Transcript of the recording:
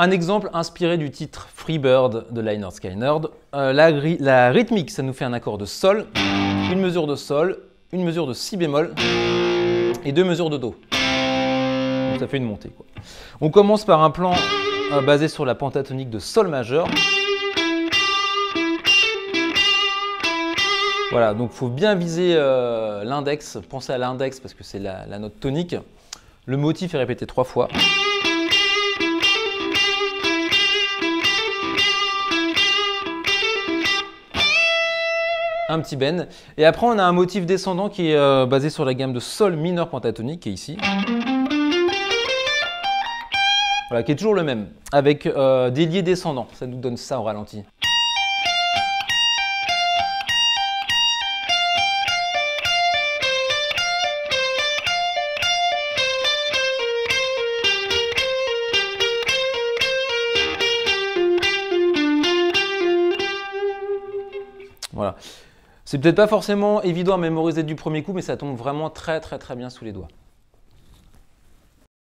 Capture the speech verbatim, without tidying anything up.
Un exemple inspiré du titre Freebird de Lynyrd Skynyrd. Euh, la, la rythmique, ça nous fait un accord de Sol, une mesure de Sol, une mesure de Si bémol et deux mesures de Do. Donc ça fait une montée, quoi. On commence par un plan euh, basé sur la pentatonique de Sol majeur. Voilà, donc il faut bien viser euh, l'index, pensez à l'index parce que c'est la, la note tonique. Le motif est répété trois fois. Un petit bend. Et après, on a un motif descendant qui est euh, basé sur la gamme de Sol mineur pentatonique, qui est ici. Voilà, qui est toujours le même, avec euh, des liés descendants. Ça nous donne ça au ralenti. Voilà. C'est peut-être pas forcément évident à mémoriser du premier coup, mais ça tombe vraiment très très très bien sous les doigts.